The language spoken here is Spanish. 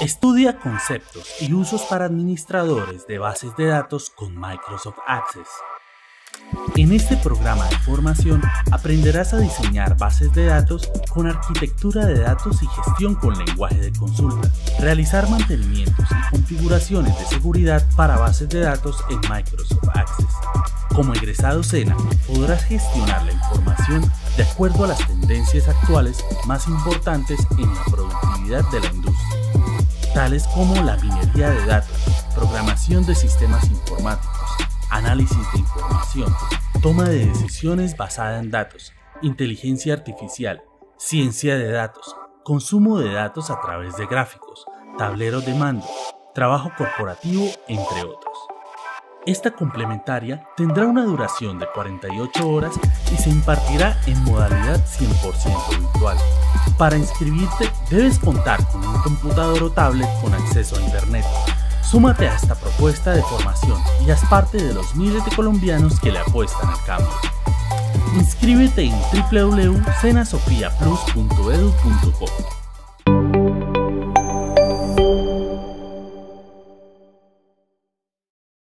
Estudia conceptos y usos para administradores de bases de datos con Microsoft Access. En este programa de formación aprenderás a diseñar bases de datos con arquitectura de datos y gestión con lenguaje de consulta, realizar mantenimientos y configuraciones de seguridad para bases de datos en Microsoft Access. Como egresado SENA, podrás gestionar la información de acuerdo a las tendencias actuales más importantes en la productividad de la industria, tales como la minería de datos, programación de sistemas informáticos, análisis de información, toma de decisiones basada en datos, inteligencia artificial, ciencia de datos, consumo de datos a través de gráficos, tableros de mando, trabajo corporativo, entre otros. Esta complementaria tendrá una duración de 48 horas y se impartirá en modalidad 100% virtual. Para inscribirte debes contar con un computador o tablet con acceso a Internet. Súmate a esta propuesta de formación y haz parte de los miles de colombianos que le apuestan al cambio. Inscríbete en www.senasofiaplus.edu.co.